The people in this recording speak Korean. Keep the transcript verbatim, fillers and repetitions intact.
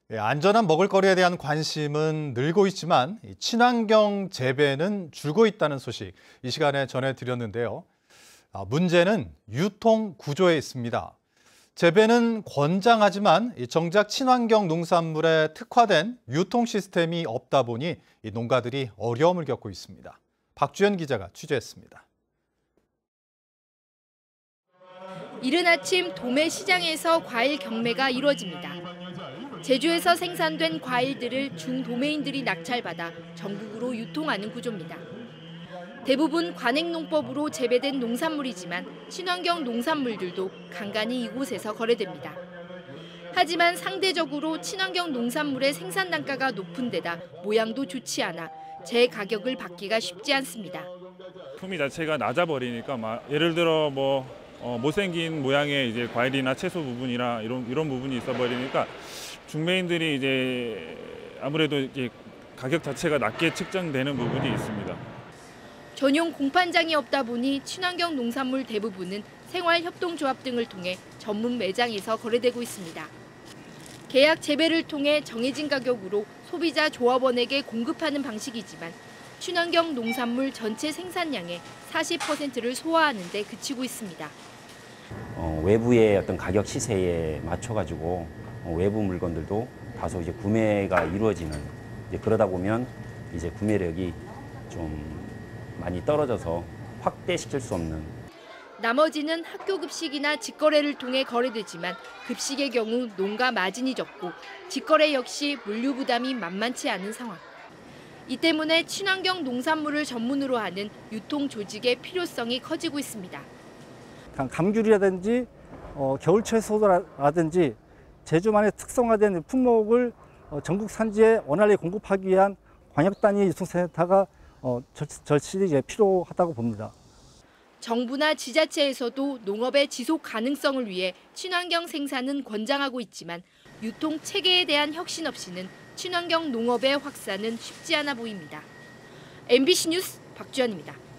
예, 안전한 먹을거리에 대한 관심은 늘고 있지만 친환경 재배는 줄고 있다는 소식 이 시간에 전해드렸는데요. 아, 문제는 유통 구조에 있습니다. 재배는 권장하지만 정작 친환경 농산물에 특화된 유통 시스템이 없다 보니 농가들이 어려움을 겪고 있습니다. 박주연 기자가 취재했습니다. 이른 아침 도매시장에서 과일 경매가 이루어집니다. 제주에서 생산된 과일들을 중도매인들이 낙찰받아 전국으로 유통하는 구조입니다. 대부분 관행농법으로 재배된 농산물이지만 친환경 농산물들도 간간히 이곳에서 거래됩니다. 하지만 상대적으로 친환경 농산물의 생산 단가가 높은 데다 모양도 좋지 않아 제 가격을 받기가 쉽지 않습니다. 품위 자체가 낮아 버리니까 막 예를 들어 뭐 어, 못생긴 모양의 이제 과일이나 채소 부분이나 이런 이런 부분이 있어 버리니까 중매인들이 이제 아무래도 이제 가격 자체가 낮게 측정되는 부분이 있습니다. 전용 공판장이 없다 보니 친환경 농산물 대부분은 생활협동조합 등을 통해 전문 매장에서 거래되고 있습니다. 계약 재배를 통해 정해진 가격으로 소비자 조합원에게 공급하는 방식이지만 친환경 농산물 전체 생산량의 사십 퍼센트를 소화하는 데 그치고 있습니다. 어, 외부의 어떤 가격 시세에 맞춰가지고 어, 외부 물건들도 다소 이제 구매가 이루어지는 이제 그러다 보면 이제 구매력이 좀 많이 떨어져서 확대시킬 수 없는. 나머지는 학교 급식이나 직거래를 통해 거래되지만 급식의 경우 농가 마진이 적고 직거래 역시 물류 부담이 만만치 않은 상황. 이 때문에 친환경 농산물을 전문으로 하는 유통 조직의 필요성이 커지고 있습니다. 감귤이라든지 어, 겨울 채소라든지 제주만의 특성화된 품목을 어, 전국 산지에 원활히 공급하기 위한 광역단위 유통센터가 어, 절실히 이제 필요하다고 봅니다. 정부나 지자체에서도 농업의 지속 가능성을 위해 친환경 생산은 권장하고 있지만 유통 체계에 대한 혁신 없이는 친환경 농업의 확산은 쉽지 않아 보입니다. 엠비씨 뉴스 박주연입니다.